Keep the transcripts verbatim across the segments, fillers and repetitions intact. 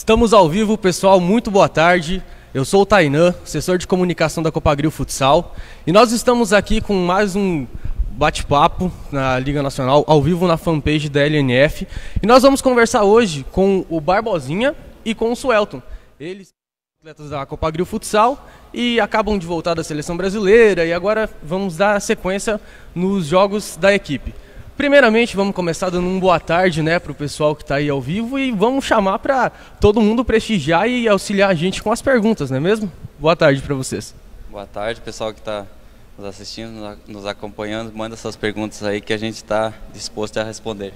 Estamos ao vivo, pessoal, muito boa tarde. Eu sou o Tainan, assessor de comunicação da Copagril Futsal, e nós estamos aqui com mais um bate-papo na Liga Nacional, ao vivo na fanpage da L N F, e nós vamos conversar hoje com o Barbosinha e com o Suelton. Eles são atletas da Copagril Futsal e acabam de voltar da seleção brasileira, e agora vamos dar sequência nos jogos da equipe. Primeiramente, vamos começar dando um boa tarde, né, para o pessoal que está aí ao vivo, e vamos chamar para todo mundo prestigiar e auxiliar a gente com as perguntas, não é mesmo? Boa tarde para vocês. Boa tarde, pessoal que está nos assistindo, nos acompanhando. Manda suas perguntas aí que a gente está disposto a responder.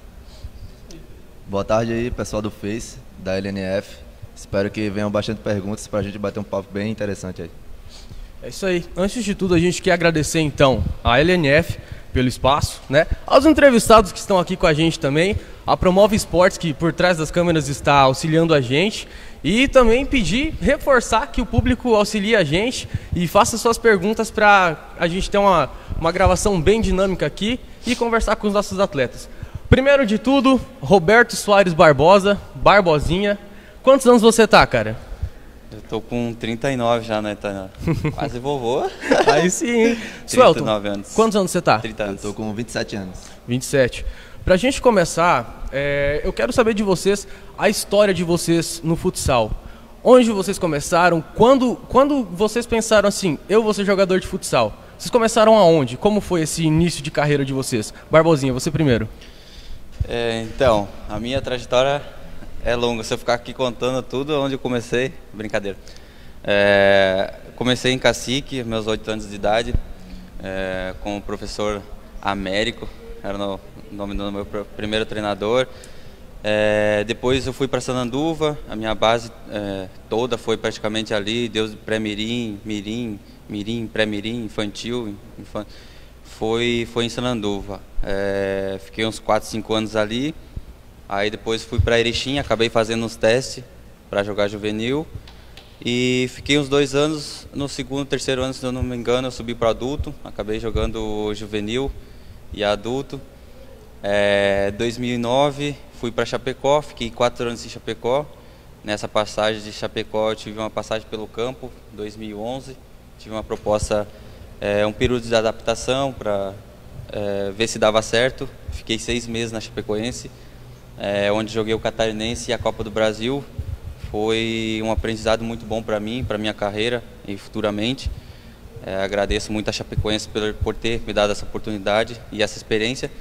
Boa tarde aí, pessoal do Face, da L N F. Espero que venham bastante perguntas para a gente bater um papo bem interessante aí. É isso aí. Antes de tudo, a gente quer agradecer então a L N F pelo espaço, né? Aos entrevistados que estão aqui com a gente também, a Promove Esportes, que por trás das câmeras está auxiliando a gente, e também pedir, reforçar que o público auxilie a gente e faça suas perguntas para a gente ter uma, uma gravação bem dinâmica aqui e conversar com os nossos atletas. Primeiro de tudo, Roberto Soares Barbosa, Barbosinha. Quantos anos você tá, cara? Eu tô com trinta e nove já, né, Tainá? Quase vovô. Aí sim. trinta e nove anos. Quantos anos você tá? trinta anos. Eu tô com vinte e sete anos. vinte e sete. Pra gente começar, é, eu quero saber de vocês a história de vocês no futsal. Onde vocês começaram? Quando, quando vocês pensaram assim, eu vou ser jogador de futsal? Vocês começaram aonde? Como foi esse início de carreira de vocês? Barbosinha, você primeiro. É, então, a minha trajetória é longa. Se eu ficar aqui contando tudo, onde eu comecei, brincadeira. É, comecei em Cacique, meus oito anos de idade, é, com o professor Américo, era o nome do meu primeiro treinador. É, depois eu fui para Sananduva, a minha base é, toda foi praticamente ali, Deus pré-mirim, mirim, mirim, pré-mirim, infantil, infan... foi, foi em Sananduva. É, fiquei uns quatro, cinco anos ali. Aí depois fui para Erechim, acabei fazendo uns testes para jogar juvenil. E fiquei uns dois anos, no segundo, terceiro ano, se eu não me engano, eu subi para adulto. Acabei jogando juvenil e adulto. É, dois mil e nove fui para Chapecó, fiquei quatro anos em Chapecó. Nessa passagem de Chapecó eu tive uma passagem pelo campo, dois mil e onze. Tive uma proposta, é, um período de adaptação para é, ver se dava certo. Fiquei seis meses na Chapecoense. É, onde joguei o Catarinense e a Copa do Brasil. Foi um aprendizado muito bom para mim, para minha carreira e futuramente. É, agradeço muito a Chapecoense por, por ter me dado essa oportunidade e essa experiência.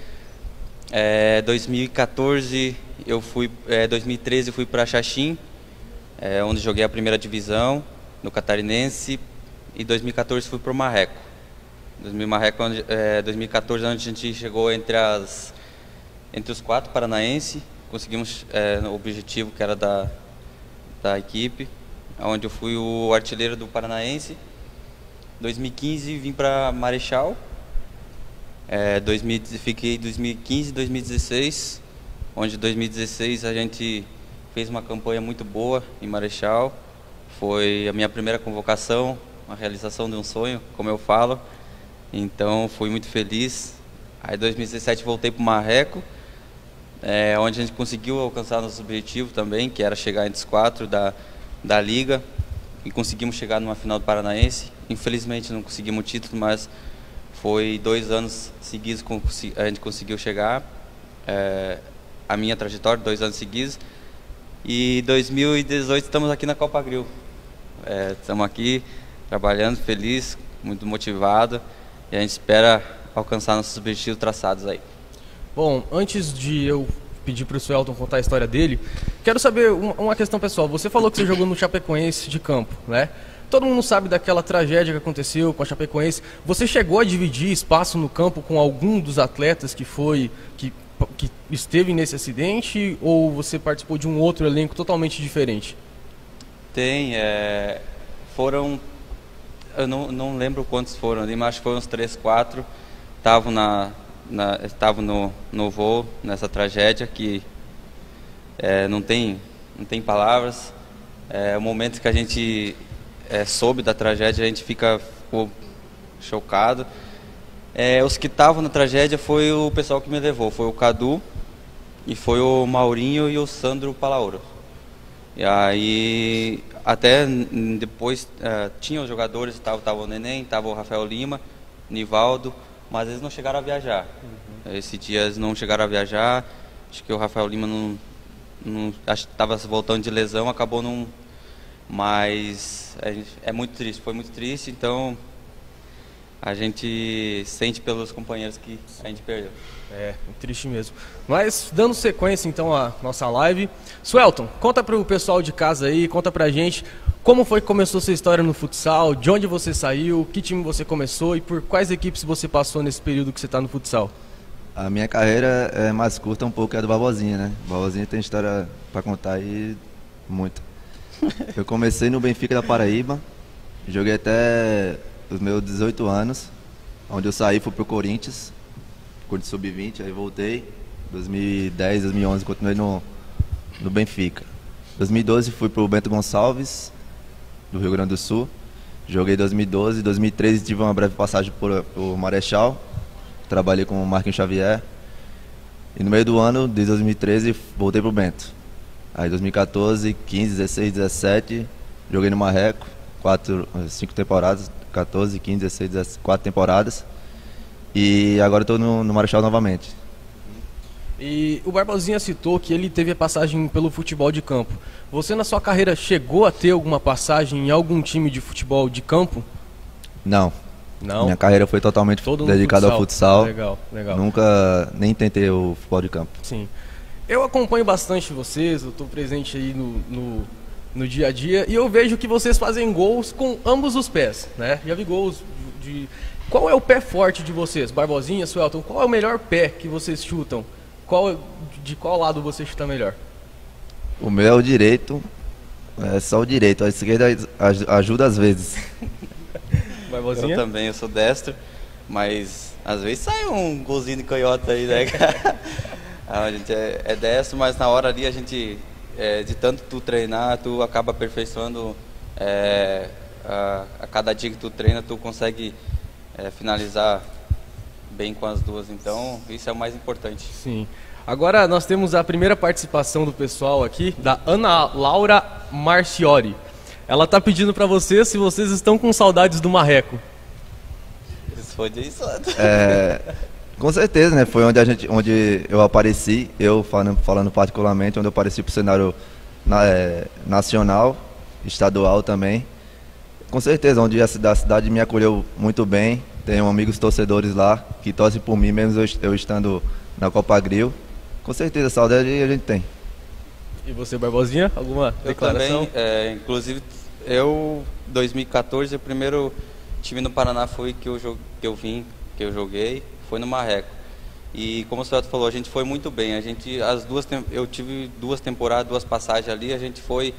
É, dois mil e quatorze, eu fui, é, dois mil e treze eu fui para Xaxim, é, onde joguei a primeira divisão no Catarinense, e dois mil e quatorze fui para o Marreco. dois mil e quatorze, onde a gente chegou entre as Entre os quatro paranaenses, conseguimos é, o objetivo que era da, da equipe, onde eu fui o artilheiro do Paranaense. dois mil e quinze vim para Marechal, é, dois mil, fiquei dois mil e quinze e dois mil e dezesseis, onde em dois mil e dezesseis a gente fez uma campanha muito boa em Marechal. Foi a minha primeira convocação, uma realização de um sonho, como eu falo, então fui muito feliz. Aí em dois mil e dezessete voltei para o Marreco, É, onde a gente conseguiu alcançar nosso objetivo também, que era chegar entre os quatro da, da Liga, e conseguimos chegar numa final do Paranaense. Infelizmente não conseguimos o título, mas foi dois anos seguidos que a gente conseguiu chegar, é, a minha trajetória, dois anos seguidos. E em dois mil e dezoito estamos aqui na Copagril, é, estamos aqui trabalhando, feliz, muito motivado, e a gente espera alcançar nossos objetivos traçados aí. Bom, antes de eu pedir para o Suelton contar a história dele, quero saber uma questão pessoal. Você falou que você jogou no Chapecoense de campo, né? Todo mundo sabe daquela tragédia que aconteceu com a Chapecoense. Você chegou a dividir espaço no campo com algum dos atletas que foi que, que esteve nesse acidente, ou você participou de um outro elenco totalmente diferente? Tem, é, foram, eu não, não lembro quantos foram ali, mas acho que foram uns três, quatro, estavam na Na, estava no, no voo, nessa tragédia que é, não, tem, não tem palavras. É, o momento que a gente é, soube da tragédia, a gente fica ficou chocado. É, os que estavam na tragédia foi o pessoal que me levou, foi o Cadu, e foi o Maurinho e o Sandro Palauro. E aí, até depois, uh, tinha os jogadores, tava, tava o Neném, tava o Rafael Lima, Nivaldo, mas eles não chegaram a viajar. Uhum. Esses dias não chegaram a viajar, acho que o Rafael Lima não, não acho que estava voltando de lesão, acabou não... Mas é, é muito triste, foi muito triste, então a gente sente pelos companheiros que a gente perdeu. É, triste mesmo. Mas, dando sequência, então, à nossa live. Suelton, conta para o pessoal de casa aí, conta pra gente como foi que começou sua história no futsal, de onde você saiu, que time você começou e por quais equipes você passou nesse período que você está no futsal. A minha carreira é mais curta um pouco, é a do Barbosinha, né? O Barbosinha tem história para contar aí, muito. Eu comecei no Benfica da Paraíba, joguei até os meus dezoito anos, onde eu saí fui pro Corinthians, Corinthians sub vinte, aí voltei, dois mil e dez, dois mil e onze continuei no, no Benfica. dois mil e doze fui pro Bento Gonçalves, do Rio Grande do Sul, joguei dois mil e doze, dois mil e treze tive uma breve passagem por, por Marechal, trabalhei com o Marquinhos Xavier, e no meio do ano, de dois mil e treze, voltei pro Bento. Aí dois mil e quatorze, quinze, dezesseis, dezessete, joguei no Marreco, quatro, cinco temporadas, quatorze, quinze, dezesseis, dezessete, quatro temporadas. E agora estou no, no Marechal novamente. E o Barbosinha citou que ele teve a passagem pelo futebol de campo. Você na sua carreira chegou a ter alguma passagem em algum time de futebol de campo? Não. Não? Minha carreira foi totalmente Todo dedicada ao futsal. Legal, legal. Nunca nem tentei o futebol de campo. Sim. Eu acompanho bastante vocês, eu estou presente aí no, no, no dia a dia e eu vejo que vocês fazem gols com ambos os pés, né? Já vi gols de... Qual é o pé forte de vocês? Barbosinha, Suelton, qual é o melhor pé que vocês chutam? Qual, de qual lado você chuta melhor? O meu é o direito, é só o direito, a esquerda ajuda às vezes. Barbosinha? Eu também, eu sou destro, mas às vezes sai um golzinho de canhota aí, né, cara? A gente é, é destro, mas na hora ali a gente, é, de tanto tu treinar, tu acaba aperfeiçoando, é, a, a cada dia que tu treina, tu consegue é, finalizar bem com as duas, então isso é o mais importante. Sim. Agora nós temos a primeira participação do pessoal aqui, da Ana Laura Marciori. Ela está pedindo para vocês se vocês estão com saudades do Marreco. Isso foi disso. É, com certeza, né? Foi onde, a gente, onde eu apareci, eu falando, falando particularmente, onde eu apareci para o cenário na, é, nacional, estadual também. Com certeza, onde a cidade, a cidade me acolheu muito bem. Tenho amigos torcedores lá que torcem por mim, mesmo eu, eu estando na Copa Gril. Com certeza, saudade a gente tem. E você, Barbosinha, alguma eu declaração? Também, é, inclusive, eu, dois mil e quatorze, o primeiro time no Paraná foi que eu, que eu vim, que eu joguei, foi no Marreco. E como o Suelton falou, a gente foi muito bem. A gente, as duas, eu tive duas temporadas, duas passagens ali, a gente foi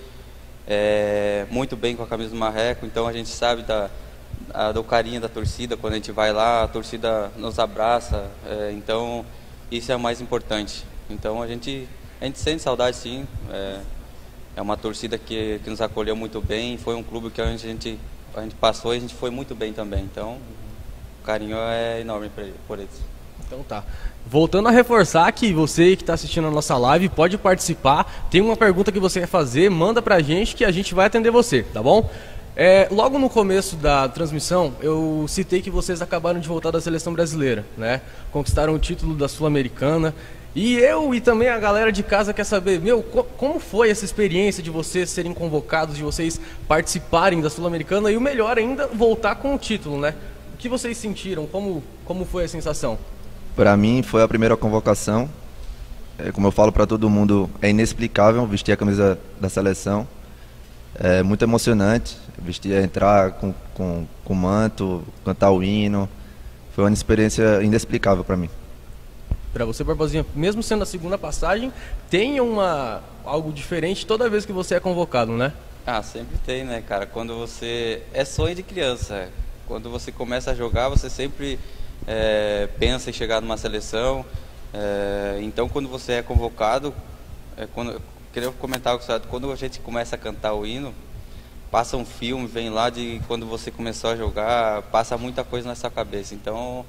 é, muito bem com a camisa do Marreco, então a gente sabe da, a, do carinho da torcida, quando a gente vai lá, a torcida nos abraça, é, então isso é o mais importante. Então a gente, a gente sente saudade, sim, é, é uma torcida que, que nos acolheu muito bem, foi um clube que a gente, a gente passou e a gente foi muito bem também, então o carinho é enorme por, por eles. Então tá. Voltando a reforçar que você que está assistindo a nossa live pode participar. Tem uma pergunta que você quer fazer, manda pra gente que a gente vai atender você, tá bom? É, logo no começo da transmissão, eu citei que vocês acabaram de voltar da seleção brasileira, né? Conquistaram o título da Sul-Americana. E eu e também a galera de casa quer saber, meu, co como foi essa experiência de vocês serem convocados, de vocês participarem da Sul-Americana e o melhor ainda, voltar com o título, né? O que vocês sentiram? Como, como foi a sensação? Para mim foi a primeira convocação, é, como eu falo para todo mundo, é inexplicável vestir a camisa da seleção, é muito emocionante, vestir, entrar com, com, com manto, cantar o hino, foi uma experiência inexplicável para mim. Para você, Barbosinha, mesmo sendo a segunda passagem, tem uma, algo diferente toda vez que você é convocado, né? Ah, sempre tem, né, cara? Quando você... É sonho de criança, quando você começa a jogar, você sempre... É, pensa em chegar numa seleção, é, então quando você é convocado, é, quando, eu queria comentar com você, quando a gente começa a cantar o hino, passa um filme, vem lá de quando você começou a jogar, passa muita coisa na sua cabeça, então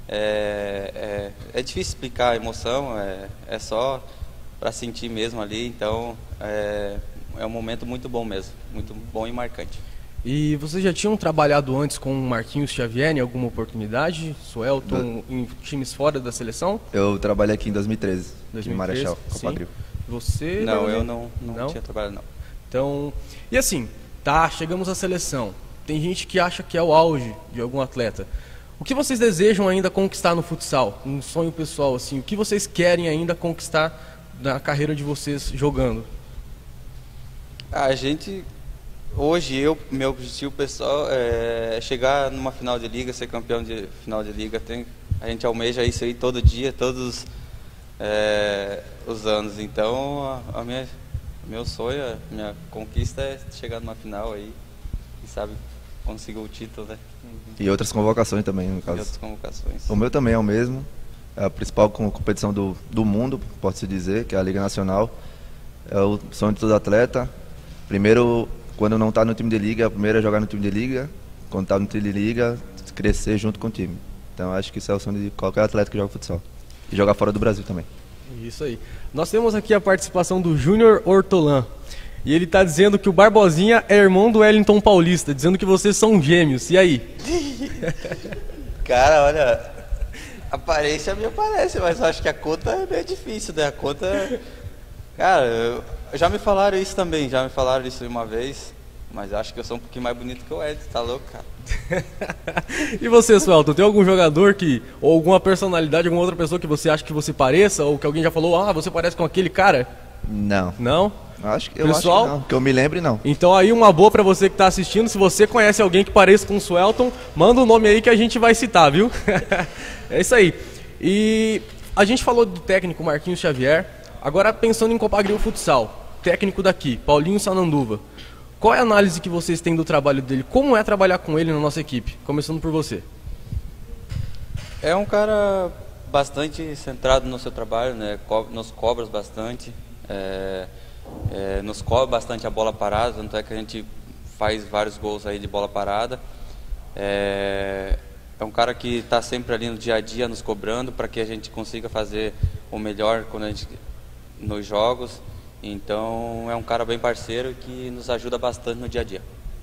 é, é, é difícil explicar a emoção, é, é só para sentir mesmo ali, então é, é um momento muito bom mesmo, muito bom e marcante. E vocês já tinham trabalhado antes com o Marquinhos Xavier em alguma oportunidade? Suelton, em times fora da seleção? Eu trabalhei aqui em dois mil e treze, dois mil em e treze, Marechal, sim. Copagril. Você? Não, Barbosinha? eu não, não, Não? tinha trabalhado não. Então, e assim, tá, chegamos à seleção. Tem gente que acha que é o auge de algum atleta. O que vocês desejam ainda conquistar no futsal? Um sonho pessoal, assim, o que vocês querem ainda conquistar na carreira de vocês jogando? A gente, hoje, eu, meu objetivo pessoal é chegar numa final de liga, ser campeão de final de liga. Tem, a gente almeja isso aí todo dia, todos é, os anos. Então, a, a minha, meu sonho, a minha conquista é chegar numa final aí e, sabe, conseguir o título, né? E outras convocações também, no E caso. outras convocações. O meu também é o mesmo. É a principal com- competição do, do mundo, pode-se dizer, que é a Liga Nacional. É o sonho de todo atleta. Primeiro, quando não está no time de liga, a primeira é jogar no time de liga. Quando está no time de liga, crescer junto com o time. Então acho que isso é o sonho de qualquer atleta que joga futsal. E jogar fora do Brasil também. Isso aí. Nós temos aqui a participação do Júnior Hortolan. E ele está dizendo que o Barbosinha é irmão do Wellington Paulista, dizendo que vocês são gêmeos. E aí? Cara, olha, a aparência me aparece, mas eu acho que a conta é meio difícil, né? A conta... Cara, eu- já me falaram isso também, já me falaram isso uma vez, mas eu acho que eu sou um pouquinho mais bonito que o Ed, tá louco, cara? E você, Suelton, tem algum jogador que, ou alguma personalidade, alguma outra pessoa que você acha que você pareça, ou que alguém já falou, ah, você parece com aquele cara? Não. Não? Acho que, eu Pessoal? acho que não. Que eu me lembre, não. Então aí uma boa pra você que tá assistindo, se você conhece alguém que pareça com o Suelton, manda o nome aí que a gente vai citar, viu? É isso aí. E a gente falou do técnico Marquinhos Xavier, agora pensando em Copagril Futsal, técnico daqui, Paulinho Sananduva. Qual é a análise que vocês têm do trabalho dele? Como é trabalhar com ele na nossa equipe? Começando por você. É um cara bastante centrado no seu trabalho, né? Co- Nos cobra bastante, é, é, nos cobra bastante a bola parada, tanto é que a gente faz vários gols aí de bola parada. É, é um cara que está sempre ali no dia a dia nos cobrando para que a gente consiga fazer o melhor quando a gente, nos jogos. Então é um cara bem parceiro que nos ajuda bastante no dia a dia.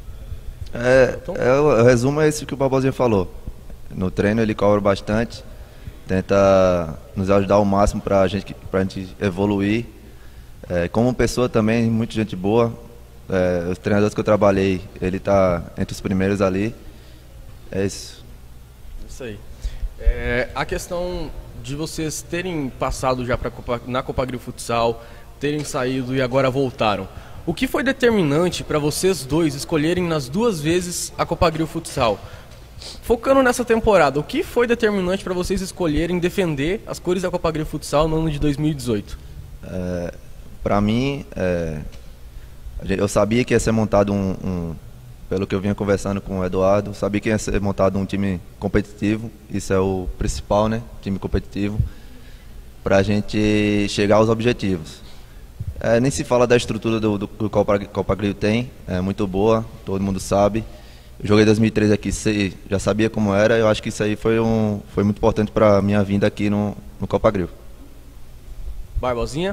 É, é, o o resumo é esse que o Barbosinha falou. No treino ele cobra bastante, tenta nos ajudar ao máximo para a gente, pra gente evoluir. É, como pessoa também, muita gente boa. É, os treinadores que eu trabalhei, ele está entre os primeiros ali. É isso. Isso aí. É, a questão de vocês terem passado já pra Copa, na Copagril Futsal, terem saído e agora voltaram. O que foi determinante para vocês dois escolherem nas duas vezes a Copagril Futsal? Focando nessa temporada, o que foi determinante para vocês escolherem defender as cores da Copagril Futsal no ano de dois mil e dezoito? É, para mim, é, eu sabia que ia ser montado um, um, pelo que eu vinha conversando com o Eduardo, sabia que ia ser montado um time competitivo, isso é o principal, né? Time competitivo, para a gente chegar aos objetivos. É, nem se fala da estrutura do, do, do Copagril tem, é muito boa, todo mundo sabe. Eu joguei dois mil e treze aqui, sei, já sabia como era, eu acho que isso aí foi, um, foi muito importante para a minha vinda aqui no, no Copagril. Barbosinha?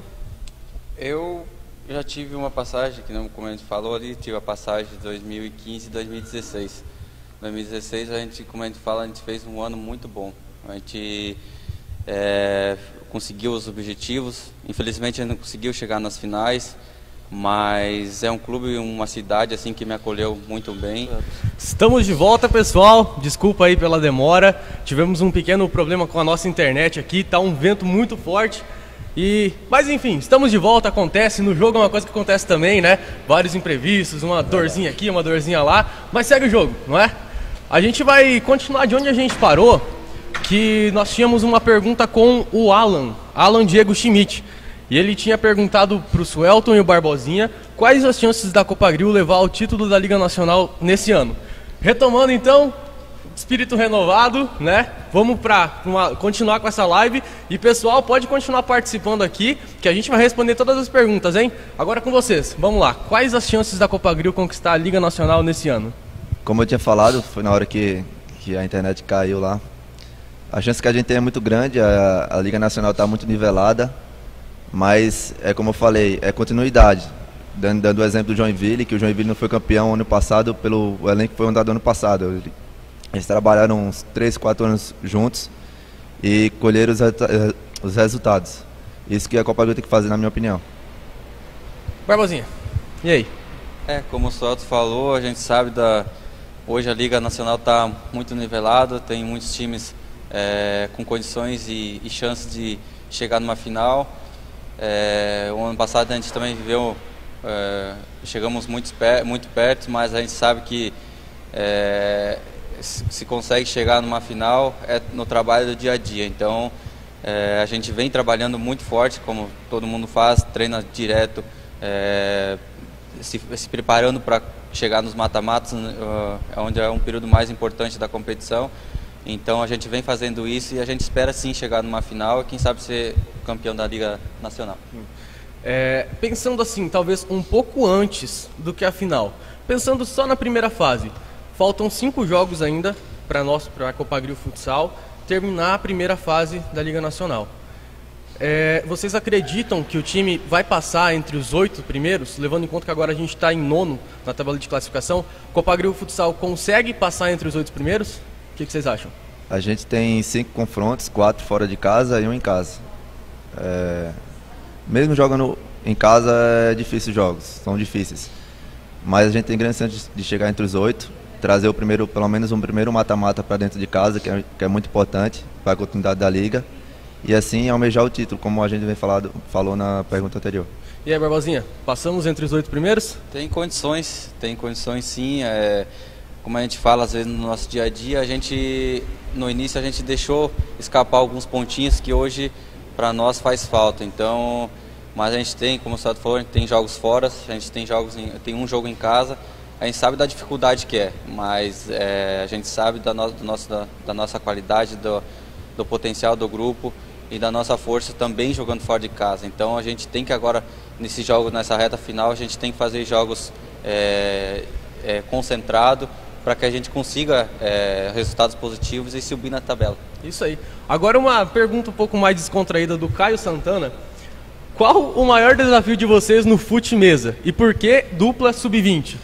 Eu já tive uma passagem, que não, como a gente falou ali, tive a passagem de dois mil e quinze e dois mil e dezesseis. dois mil e dezesseis, a gente, como a gente fala, a gente fez um ano muito bom. A gente é, conseguiu os objetivos, infelizmente a gente não conseguiu chegar nas finais, mas é um clube, uma cidade assim que me acolheu muito bem. Estamos de volta, pessoal. Desculpa aí pela demora. Tivemos um pequeno problema com a nossa internet aqui, tá um vento muito forte. E, mas enfim, estamos de volta, acontece, no jogo é uma coisa que acontece também, né? Vários imprevistos, uma dorzinha aqui, uma dorzinha lá, mas segue o jogo, não é? A gente vai continuar de onde a gente parou, que nós tínhamos uma pergunta com o Alan, Alan Diego Schmidt. E ele tinha perguntado para o Suelton e o Barbosinha quais as chances da Copagril levar ao título da Liga Nacional nesse ano. Retomando então, espírito renovado, né? Vamos para continuar com essa live. E pessoal, pode continuar participando aqui, que a gente vai responder todas as perguntas, hein? Agora com vocês, vamos lá. Quais as chances da Copagril conquistar a Liga Nacional nesse ano? Como eu tinha falado, foi na hora que, que a internet caiu lá. A chance que a gente tem é muito grande, a, a Liga Nacional está muito nivelada. Mas, é como eu falei, é continuidade. dando, dando o exemplo do Joinville, que o Joinville não foi campeão ano passado pelo o elenco que foi montado ano passado. Eles trabalharam uns três, quatro anos juntos e colheram os, os resultados. Isso que a Copa Abril tem que fazer, na minha opinião. Barbosinha, e aí? É, como o Soto falou, a gente sabe da... Hoje a Liga Nacional está muito nivelada, tem muitos times é, com condições e, e chances de chegar numa final. É, o ano passado a gente também viveu, é, chegamos muito, per muito perto, mas a gente sabe que é, se, se consegue chegar numa final é no trabalho do dia a dia. Então é, a gente vem trabalhando muito forte, como todo mundo faz, treina direto, é, se, se preparando para chegar nos mata-matas, uh, onde é um período mais importante da competição. Então a gente vem fazendo isso e a gente espera sim chegar numa final e quem sabe ser campeão da Liga Nacional. É, pensando assim, talvez um pouco antes do que a final, pensando só na primeira fase, faltam cinco jogos ainda para nós, para a Copa Abril Futsal, terminar a primeira fase da Liga Nacional. É, vocês acreditam que o time vai passar entre os oito primeiros, levando em conta que agora a gente está em nono na tabela de classificação? Copa Abril Futsal consegue passar entre os oito primeiros? O que, que vocês acham? A gente tem cinco confrontos, quatro fora de casa e um em casa. É, mesmo jogando em casa é difícil os jogos, são difíceis. Mas a gente tem grandes chances de chegar entre os oito, trazer o primeiro, pelo menos um primeiro mata-mata para dentro de casa, que é, que é muito importante para a continuidade da liga. E assim almejar o título, como a gente vem falado, falou na pergunta anterior. E aí, Barbosinha, passamos entre os oito primeiros? Tem condições, tem condições sim. É, como a gente fala às vezes no nosso dia a dia, a gente, no início a gente deixou escapar alguns pontinhos que hoje para nós faz falta. Então, mas a gente tem, como o Sato falou, a gente tem jogos fora, a gente tem, jogos em, tem um jogo em casa. A gente sabe da dificuldade que é, mas é, a gente sabe da, no, do nosso, da, da nossa qualidade, do, do potencial do grupo e da nossa força também jogando fora de casa. Então a gente tem que agora, nesses jogos, nessa reta final, a gente tem que fazer jogos é, é, concentrados para que a gente consiga é, resultados positivos e subir na tabela. Isso aí. Agora uma pergunta um pouco mais descontraída do Caio Santana. Qual o maior desafio de vocês no fute mesa? E por que dupla sub vinte?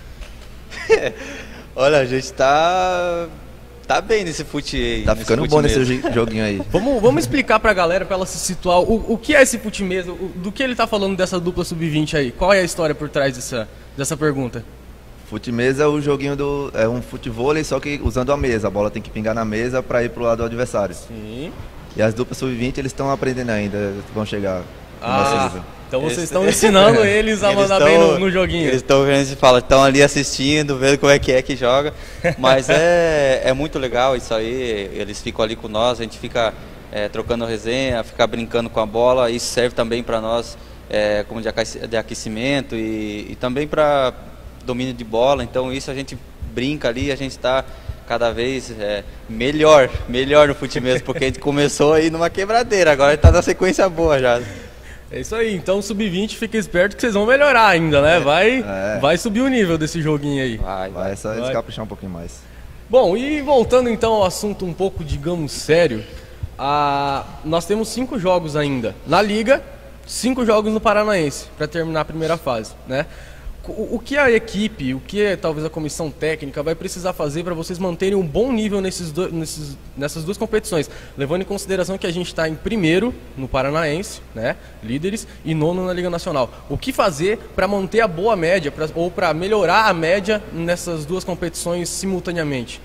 Olha, a gente tá... Tá bem nesse fute. Tá ficando nesse bom fute nesse mesmo. joguinho aí. Vamos, vamos explicar pra galera, pra ela se situar, o, o que é esse fute mesa, o, do que ele tá falando dessa dupla sub vinte aí? Qual é a história por trás dessa, dessa pergunta? Fute mesa é o joguinho do... é um futevôlei, só que usando a mesa. A bola tem que pingar na mesa para ir pro lado do adversário. Sim. E as duplas sub vinte eles estão aprendendo ainda, vão chegar no Ah, nosso nível. então vocês Eles- estão ensinando eles a Eles mandar tão- bem no, no joguinho. Eles estão vendo, se fala, estão ali assistindo, vendo como é que é que joga. Mas é, é muito legal isso aí. Eles ficam ali com nós, a gente fica é, trocando resenha, fica brincando com a bola. Isso serve também para nós é, como de aqueci- de aquecimento e, e também para domínio de bola. Então isso a gente brinca ali, a gente está cada vez é, melhor, melhor no fute mesmo, porque a gente começou aí numa quebradeira, agora está na sequência boa já. É isso aí, então sub vinte, fica esperto que vocês vão melhorar ainda, né? Vai, É. vai subir o nível desse joguinho aí. Vai, Vai, vai. é só Vai. descaprichar um pouquinho mais. Bom, e voltando então ao assunto um pouco, digamos, sério, a... nós temos cinco jogos ainda na Liga, cinco jogos no Paranaense, para terminar a primeira fase, né? O, o que a equipe, o que talvez a comissão técnica vai precisar fazer para vocês manterem um bom nível nesses do, nesses, nessas duas competições, levando em consideração que a gente está em primeiro no Paranaense, né, líderes, e nono na Liga Nacional. O que fazer para manter a boa média, pra, ou para melhorar a média nessas duas competições simultaneamente?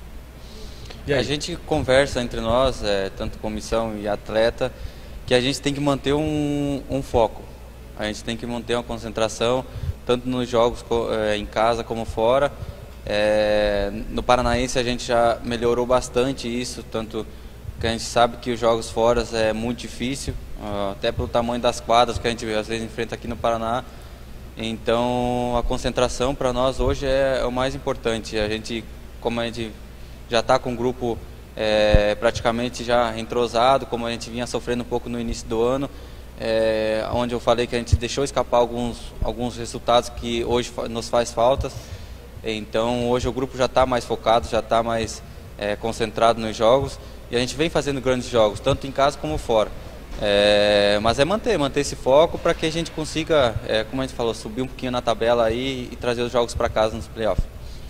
E aí? A gente conversa entre nós, é, tanto comissão e atleta, que a gente tem que manter um, um foco. A gente tem que manter uma concentração, tanto nos jogos co- é, em casa como fora. É, no Paranaense a gente já melhorou bastante isso, tanto que a gente sabe que os jogos fora é muito difícil, ah, até pelo tamanho das quadras que a gente às vezes enfrenta aqui no Paraná. Então a concentração para nós hoje é, é o mais importante. A gente, como a gente já está com o grupo é, praticamente já entrosado, como a gente vinha sofrendo um pouco no início do ano, é, onde eu falei que a gente deixou escapar alguns, alguns resultados que hoje fa- nos faz falta. Então hoje o grupo já está mais focado, já está mais é, concentrado nos jogos e a gente vem fazendo grandes jogos, tanto em casa como fora. É, mas é manter, manter esse foco para que a gente consiga, é, como a gente falou, subir um pouquinho na tabela aí e trazer os jogos para casa nos playoffs.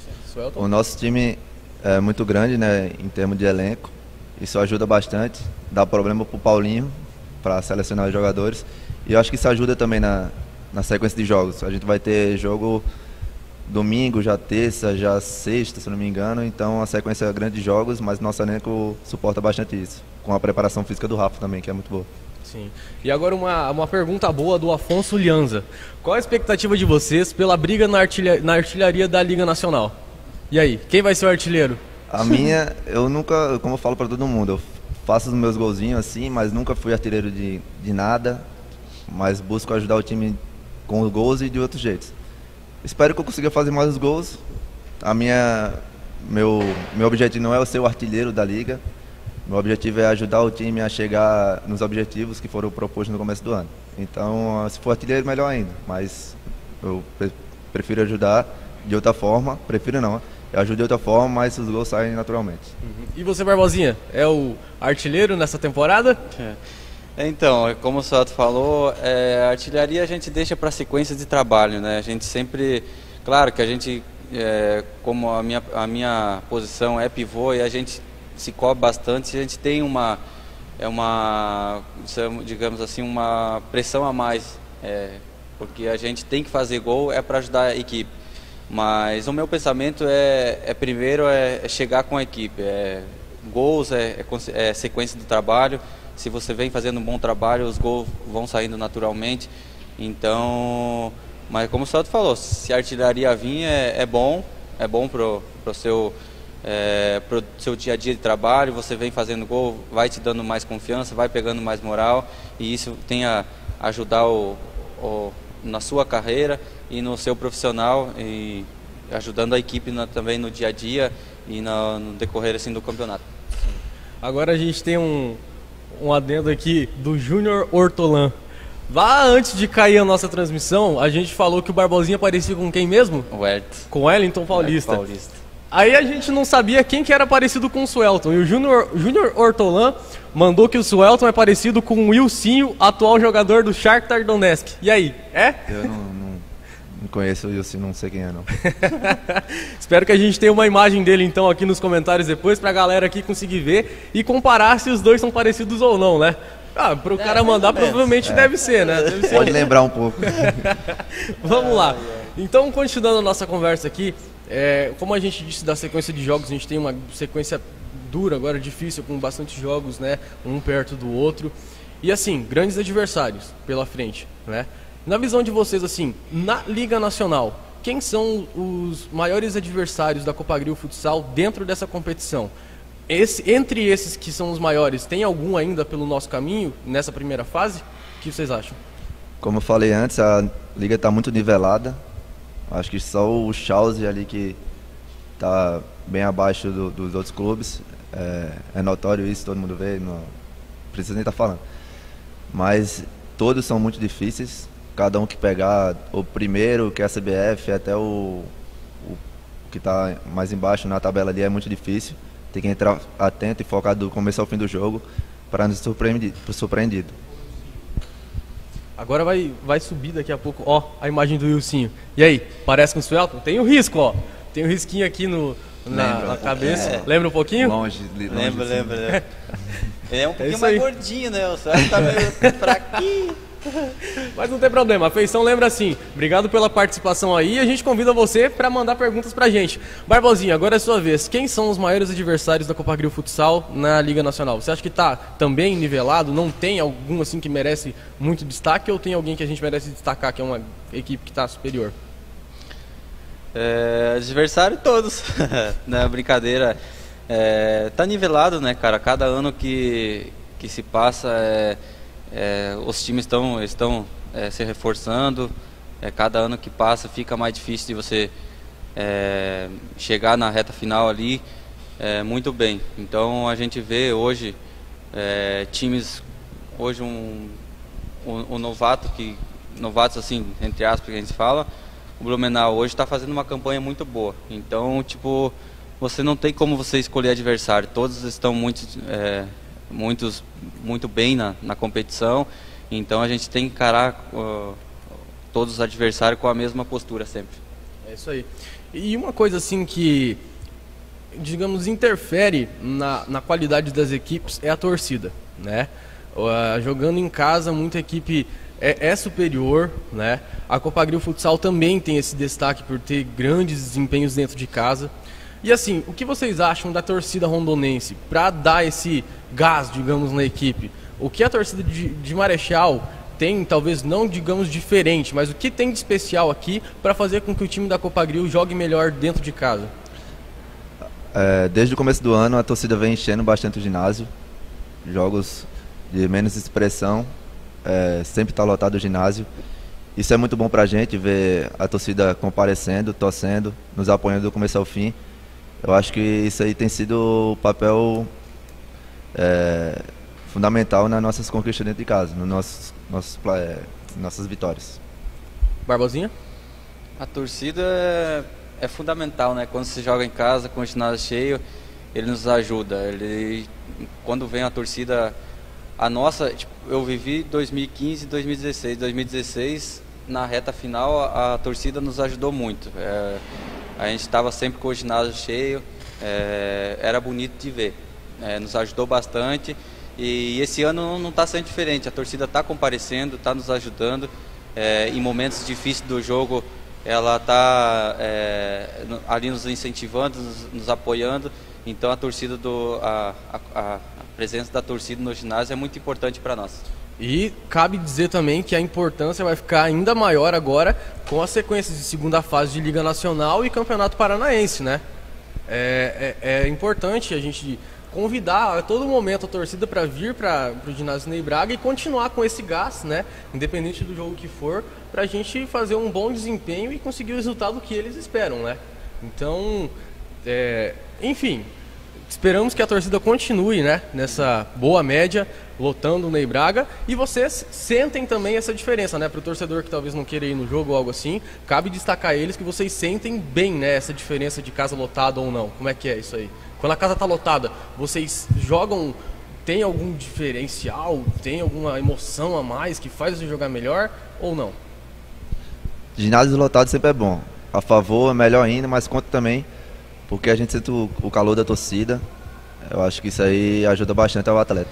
O nosso time é muito grande, né, em termos de elenco. Isso ajuda bastante. Dá problema para o Paulinho, para selecionar os jogadores. E eu acho que isso ajuda também na, na sequência de jogos. A gente vai ter jogo domingo, já terça, já sexta, se não me engano. Então a sequência é grande de jogos, mas nosso elenco suporta bastante isso. Com a preparação física do Rafa também, que é muito boa. Sim. E agora uma, uma pergunta boa do Afonso Lianza. Qual a expectativa de vocês pela briga na, artilha, na artilharia da Liga Nacional? E aí, quem vai ser o artilheiro? A minha, eu nunca, como eu falo para todo mundo, eu faço os meus golzinhos assim, mas nunca fui artilheiro de, de nada. Mas busco ajudar o time com os gols e de outros jeitos. Espero que eu consiga fazer mais os gols. A minha, meu, meu objetivo não é ser o artilheiro da liga. Meu objetivo é ajudar o time a chegar nos objetivos que foram propostos no começo do ano. Então, se for artilheiro, melhor ainda. Mas eu prefiro ajudar de outra forma. Prefiro não, eu ajudo de outra forma, mas os gols saem naturalmente. Uhum. E você, Barbosinha, é o artilheiro nessa temporada? É. Então, como o Soto falou, é, a artilharia a gente deixa para sequência de trabalho, né? A gente sempre, claro que a gente, é, como a minha, a minha posição é pivô e a gente se cobre bastante, a gente tem uma, é uma, digamos assim, uma pressão a mais, é, porque a gente tem que fazer gol, é para ajudar a equipe. Mas o meu pensamento é, é primeiro é, é chegar com a equipe, é, gols é, é, é sequência do trabalho. Se você vem fazendo um bom trabalho, os gols vão saindo naturalmente. Então, mas como o Soto falou, se a artilharia vir é, é bom, é bom pro, pro seu É, para o seu dia a dia de trabalho, você vem fazendo gol, vai te dando mais confiança, vai pegando mais moral, e isso tem a ajudar o, o, na sua carreira e no seu profissional, e ajudando a equipe na, também no dia a dia e na, no decorrer assim, do campeonato. Agora a gente tem um, um adendo aqui do Júnior Hortolã. Lá antes de cair a nossa transmissão, a gente falou que o Barbosinha parecia com quem mesmo? O Wellington. Com o Wellington Paulista. É, Paulista. Aí a gente não sabia quem que era parecido com o Suelton. E o Júnior Júnior Hortolã mandou que o Suelton é parecido com o Wilsinho, atual jogador do Shakhtar Donetsk. E aí, é? Eu não, não, não conheço o Wilsinho, não sei quem é não. Espero que a gente tenha uma imagem dele então aqui nos comentários depois, pra galera aqui conseguir ver e comparar se os dois são parecidos ou não, né? Ah, pro é, cara mandar provavelmente é. deve ser, né? Deve ser. Pode lembrar um pouco. Vamos lá. Então, continuando a nossa conversa aqui, É, como a gente disse da sequência de jogos, a gente tem uma sequência dura agora, difícil, com bastante jogos, né, um perto do outro. E assim, grandes adversários pela frente, né? Na visão de vocês, assim, na Liga Nacional, quem são os maiores adversários da Copagril Futsal dentro dessa competição? Esse, entre esses que são os maiores, tem algum ainda pelo nosso caminho nessa primeira fase? O que vocês acham? Como eu falei antes, a liga está muito nivelada. Acho que só o Chelsea ali que está bem abaixo do, dos outros clubes. É, é notório isso, todo mundo vê, não precisa nem estar tá falando. Mas todos são muito difíceis. Cada um que pegar o primeiro, que é a C B F, até o, o que está mais embaixo na tabela ali é muito difícil. Tem que entrar atento e focado do começo ao fim do jogo para não ser surpreendido. surpreendido. Agora vai, vai subir daqui a pouco, ó, a imagem do Wilsinho. E aí, parece com o Suelton? Tem o risco, ó. Tem o um risquinho aqui no, na, lembra, na cabeça. É. Lembra um pouquinho? Longe, longe lembra, assim. lembra, lembra. Ele é um pouquinho é mais aí. gordinho, né? O Suelton tá meio fraquinho. Mas não tem problema, a feição lembra assim. Obrigado pela participação aí e a gente convida você para mandar perguntas pra gente. Barbosinha, agora é a sua vez. Quem são os maiores adversários da Copagril Futsal na Liga Nacional? Você acha que tá também nivelado? Não tem algum assim que merece muito destaque ou tem alguém que a gente merece destacar, que é uma equipe que tá superior? É, adversário todos. Na brincadeira, é, tá nivelado, né, cara? Cada ano que, que se passa é, É, os times estão, estão é, se reforçando, é, cada ano que passa fica mais difícil de você é, chegar na reta final ali é, muito bem. Então a gente vê hoje é, times, hoje um, um, um novato, que, novatos assim, entre aspas, que a gente fala, o Blumenau hoje está fazendo uma campanha muito boa. Então, tipo, você não tem como você escolher adversário, todos estão muito... É, muitos muito bem na, na competição, então a gente tem que encarar uh, todos os adversários com a mesma postura sempre. É isso aí. E uma coisa assim que, digamos, interfere na, na qualidade das equipes é a torcida, né? Uh, jogando em casa, muita equipe é, é superior, né? A Copagril Futsal também tem esse destaque por ter grandes desempenhos dentro de casa. E assim, o que vocês acham da torcida rondonense para dar esse gás, digamos, na equipe? O que a torcida de, de Marechal tem, talvez não, digamos, diferente, mas o que tem de especial aqui para fazer com que o time da Copagril jogue melhor dentro de casa? É, desde o começo do ano a torcida vem enchendo bastante o ginásio, jogos de menos expressão, é, sempre está lotado o ginásio. Isso é muito bom para a gente, ver a torcida comparecendo, torcendo, nos apoiando do começo ao fim. Eu acho que isso aí tem sido o papel é, fundamental nas nossas conquistas dentro de casa, nos nossos, nossos, é, nossas vitórias. Barbosinha? A torcida é, é fundamental, né? Quando se joga em casa com o ginásio cheio, ele nos ajuda. Ele, quando vem a torcida, a nossa, tipo, eu vivi dois mil e quinze, dois mil e dezesseis. dois mil e dezesseis, na reta final, a, a torcida nos ajudou muito. É, a gente estava sempre com o ginásio cheio, é, era bonito de ver. É, nos ajudou bastante e esse ano não está sendo diferente. A torcida está comparecendo, está nos ajudando. É, em momentos difíceis do jogo, ela está é, ali nos incentivando, nos, nos apoiando. Então a torcida do a, a, a presença da torcida no ginásio é muito importante para nós. E cabe dizer também que a importância vai ficar ainda maior agora com as sequências de segunda fase de Liga Nacional e Campeonato Paranaense, né? É, é, é importante a gente convidar a todo momento a torcida para vir para o ginásio Ney Braga e continuar com esse gás, né? Independente do jogo que for, para a gente fazer um bom desempenho e conseguir o resultado que eles esperam, né? Então, é, enfim, esperamos que a torcida continue, né, nessa boa média, lotando o Ney Braga, e vocês sentem também essa diferença, né, para o torcedor que talvez não queira ir no jogo ou algo assim, cabe destacar eles que vocês sentem bem, né, essa diferença de casa lotada ou não. Como é que é isso aí? Quando a casa está lotada, vocês jogam, tem algum diferencial, tem alguma emoção a mais que faz você jogar melhor ou não? Ginásio lotado sempre é bom, a favor é melhor ainda, mas conta também porque a gente sente o, o calor da torcida. Eu acho que isso aí ajuda bastante ao atleta.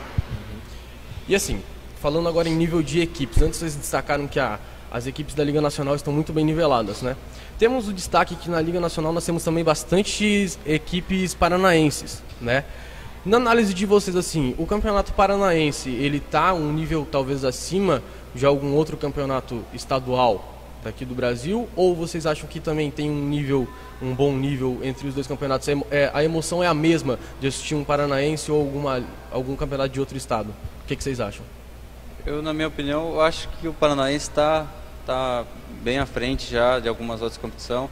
E assim, falando agora em nível de equipes, antes vocês destacaram que a, as equipes da Liga Nacional estão muito bem niveladas, né? Temos o destaque que na Liga Nacional nós temos também bastante equipes paranaenses, né? Na análise de vocês, assim, o campeonato paranaense, ele está um nível talvez acima de algum outro campeonato estadual daqui do Brasil, ou vocês acham que também tem um nível, um bom nível entre os dois campeonatos? É, a emoção é a mesma de assistir um paranaense ou alguma, algum campeonato de outro estado? O que, que vocês acham? Eu, na minha opinião, eu acho que o paranaense está tá bem à frente já de algumas outras competições.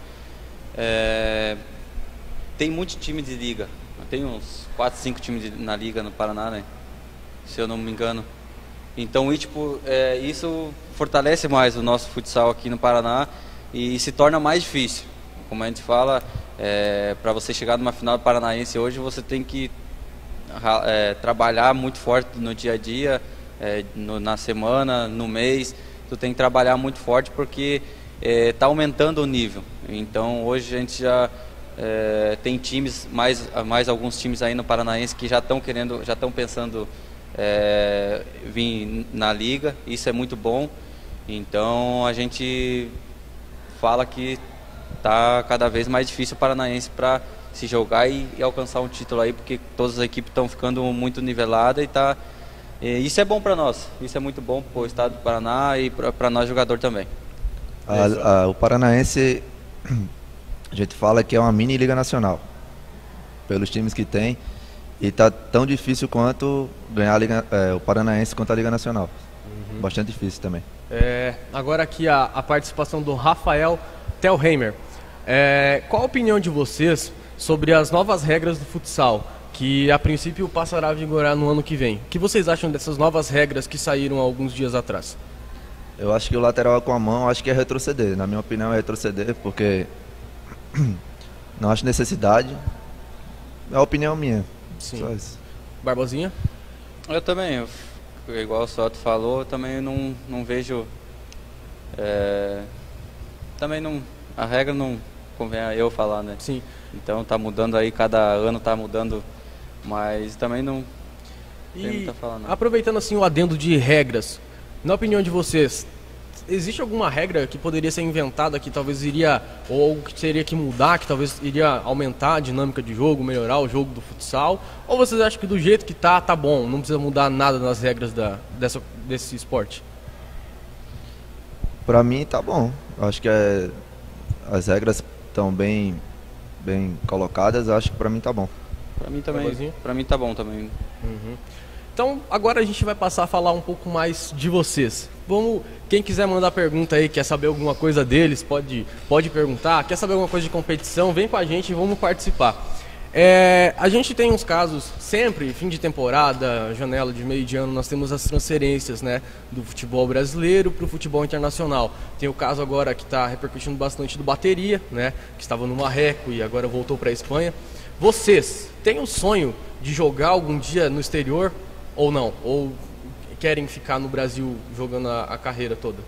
É, tem muito time de liga, tem uns quatro, cinco times de, na liga no Paraná, né? Se eu não me engano. Então, e, tipo, é, isso fortalece mais o nosso futsal aqui no Paraná e se torna mais difícil. Como a gente fala, é, para você chegar numa final do Paranaense hoje, você tem que é, trabalhar muito forte no dia a dia, é, no, na semana, no mês. Tu tem que trabalhar muito forte porque está é, aumentando o nível. Então, hoje a gente já é, tem times, mais, mais alguns times aí no Paranaense que já estão querendo, já estão pensando É, vir na liga, isso é muito bom. Então a gente fala que tá cada vez mais difícil o Paranaense para se jogar e, e alcançar um título aí, porque todas as equipes estão ficando muito niveladas e tá, e isso é bom para nós, isso é muito bom para o estado do Paraná e para nós jogador também. A, a, o Paranaense, a gente fala que é uma mini liga nacional, pelos times que tem. E tá tão difícil quanto ganhar a Liga, é, o Paranaense contra a Liga Nacional. Uhum. Bastante difícil também. É, agora aqui a, a participação do Rafael Telheimer. É, qual a opinião de vocês sobre as novas regras do futsal, que a princípio passará a vigorar no ano que vem? O que vocês acham dessas novas regras que saíram há alguns dias atrás? Eu acho que o lateral com a mão, acho que é retroceder. Na minha opinião é retroceder, porque não acho necessidade. É a opinião minha. Sim. Só isso. Barbosinha? Eu também, eu, igual o Soto falou, eu também não, não vejo... É, também não... A regra não convém a eu falar, né? Sim. Então tá mudando aí, cada ano tá mudando, mas também não tem E muito a falar, não. aproveitando assim o adendo de regras, na opinião de vocês, existe alguma regra que poderia ser inventada que talvez iria, ou que teria que mudar, que talvez iria aumentar a dinâmica de jogo, melhorar o jogo do futsal? Ou vocês acham que do jeito que tá, tá bom, não precisa mudar nada nas regras da, dessa, desse esporte? Pra mim tá bom. Acho que é, as regras estão bem, bem colocadas, acho que pra mim tá bom. Pra mim também, Barbosinha? pra mim tá bom também. Uhum. Então, agora a gente vai passar a falar um pouco mais de vocês. Vamos, quem quiser mandar pergunta aí, quer saber alguma coisa deles, pode, pode perguntar. Quer saber alguma coisa de competição, vem com a gente e vamos participar. É, a gente tem uns casos, sempre, fim de temporada, janela de meio de ano, nós temos as transferências, né, do futebol brasileiro para o futebol internacional. Tem o caso agora que está repercutindo bastante do Bateria, né, que estava no Marreco e agora voltou para a Espanha. Vocês têm o sonho de jogar algum dia no exterior ou não? Ou querem ficar no Brasil jogando a, a carreira toda?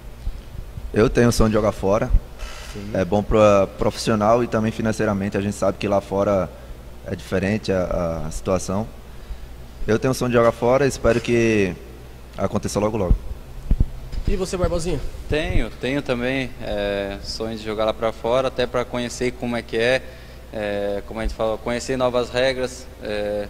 Eu tenho o sonho de jogar fora. Sim. É bom para profissional e também financeiramente. A gente sabe que lá fora é diferente a, a situação. Eu tenho o sonho de jogar fora e espero que aconteça logo logo. E você, Barbosinha? Tenho, tenho também é, sonho de jogar lá pra fora, até para conhecer como é que é, é, como a gente falou, conhecer novas regras. É,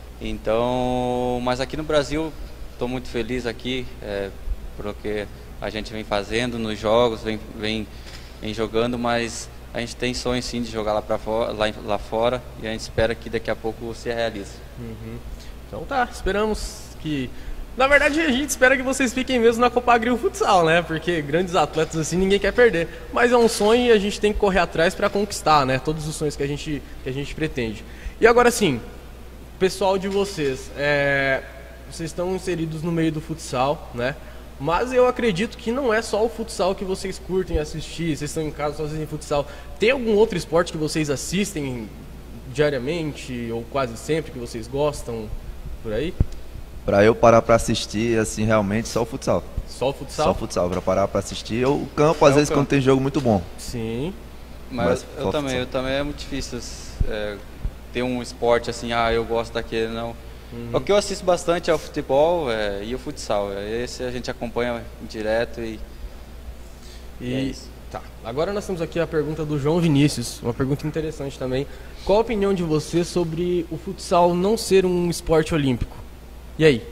então, mas aqui no Brasil, estou muito feliz aqui, é, porque a gente vem fazendo nos jogos, vem, vem, vem jogando, mas a gente tem sonho sim de jogar lá, pra fora, lá, lá fora e a gente espera que daqui a pouco se realize. Uhum. Então tá, esperamos que... Na verdade, a gente espera que vocês fiquem mesmo na Copagril Futsal, né? Porque grandes atletas assim ninguém quer perder. Mas é um sonho e a gente tem que correr atrás para conquistar, né? Todos os sonhos que a gente, que a gente pretende. E agora sim, pessoal de vocês, é... vocês estão inseridos no meio do futsal, né? Mas eu acredito que não é só o futsal que vocês curtem assistir, vocês estão em casa só assistem futsal. Tem algum outro esporte que vocês assistem diariamente ou quase sempre que vocês gostam por aí? Pra eu parar pra assistir, assim, realmente só o futsal. Só o futsal? Só o futsal, pra parar pra assistir. Ou o campo, às É o vezes, campo. quando tem jogo muito bom. Sim. Mas, Mas eu só também, futsal. eu também é muito difícil é, ter um esporte assim, ah, eu gosto daquele, não. Uhum. O que eu assisto bastante é o futebol é, e o futsal. É, esse a gente acompanha direto e, E, e é isso. tá. Agora nós temos aqui a pergunta do João Vinícius, uma pergunta interessante também. Qual a opinião de você sobre o futsal não ser um esporte olímpico? E aí?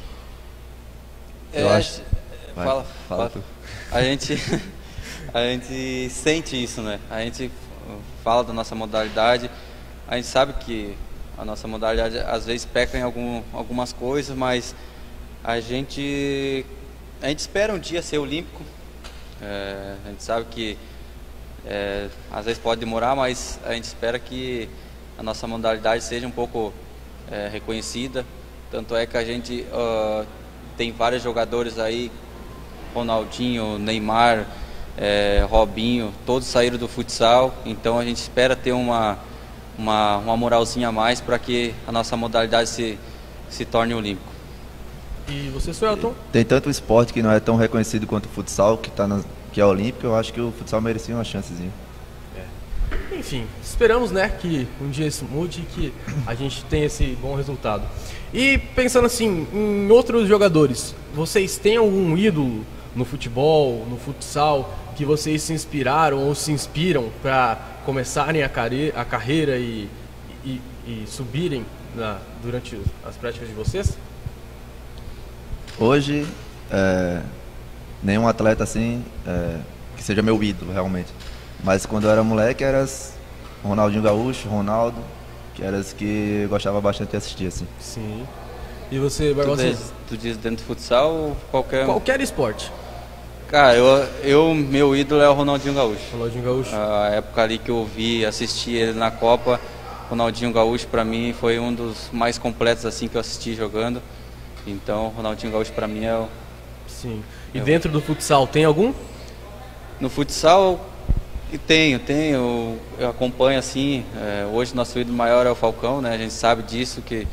Eu É, acho- Vai, Fala, fala fala. tu. A gente, a gente sente isso, né? A gente fala da nossa modalidade, a gente sabe que a nossa modalidade às vezes peca em algum, algumas coisas, mas a gente, a gente espera um dia ser olímpico. É, a gente sabe que é, às vezes pode demorar, mas a gente espera que a nossa modalidade seja um pouco é, reconhecida. Tanto é que a gente uh, tem vários jogadores aí, Ronaldinho, Neymar, é, Robinho, todos saíram do futsal, então a gente espera ter uma, uma, uma moralzinha a mais para que a nossa modalidade se, se torne olímpico. E você, Suelton? Tem tanto esporte que não é tão reconhecido quanto o futsal, que, tá na, que é olímpico. Eu acho que o futsal merecia uma chancezinha. Enfim, esperamos, né, que um dia isso mude e que a gente tenha esse bom resultado. E pensando assim, em outros jogadores, vocês têm algum ídolo no futebol, no futsal, que vocês se inspiraram ou se inspiram para começarem a, care- a carreira e, e, e subirem na, durante as práticas de vocês? Hoje, é, nenhum atleta assim é, que seja meu ídolo, realmente. Mas quando eu era moleque, era as Ronaldinho Gaúcho, Ronaldo, que eram as que eu gostava bastante de assistir, assim. Sim. E você, Tu Barbosinha? diz, tu diz dentro do futsal ou qualquer... Qualquer esporte. Cara, eu, eu, meu ídolo é o Ronaldinho Gaúcho. Ronaldinho Gaúcho. A época ali que eu vi, assisti ele na Copa, Ronaldinho Gaúcho para mim foi um dos mais completos assim que eu assisti jogando. Então, Ronaldinho Gaúcho para mim é o... Sim. E Eu- dentro do futsal, tem algum? No futsal, eu tenho, tenho, eu acompanho assim. É, hoje nosso ídolo maior é o Falcão, né? A gente sabe disso, que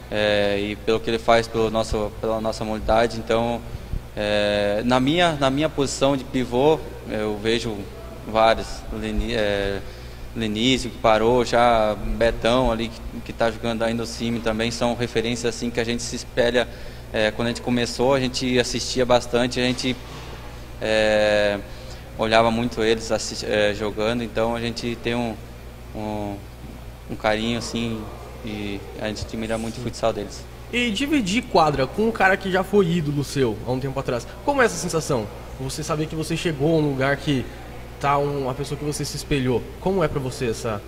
é, e pelo que ele faz pelo nosso, pela nossa modalidade. Então, é, na, minha, na minha posição de pivô, eu vejo vários, Leni, é, Lenício que parou, já Betão ali que está jogando ainda o Cime também, são referências assim que a gente se espelha. É, quando a gente começou, a gente assistia bastante, a gente é, olhava muito eles assist, é, jogando, então a gente tem um, um, um carinho assim e a gente admira muito o futsal deles. E dividir quadra com um cara que já foi ídolo seu há um tempo atrás, como é essa sensação? Você saber que você chegou num lugar que tá uma pessoa que você se espelhou, como é pra você essa...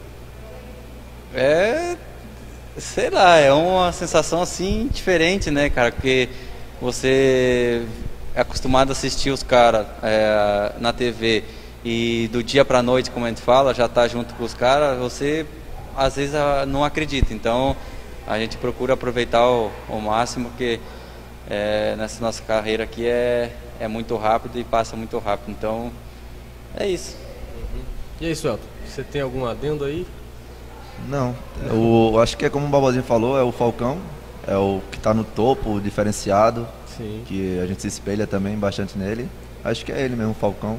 É, sei lá, é uma sensação assim diferente, né, cara, porque você é acostumado a assistir os caras é, na T V e do dia pra noite, como a gente fala, já tá junto com os caras, você às vezes não acredita, então a gente procura aproveitar o, o máximo, porque é, nessa nossa carreira aqui é, é muito rápido e passa muito rápido, então é isso. Uhum. E aí, Suelton, você tem algum adendo aí? Não, eu acho que é como o Babozinho falou, é o Falcão, é o que está no topo, o diferenciado, sim, que a gente se espelha também bastante nele. Acho que é ele mesmo, o Falcão,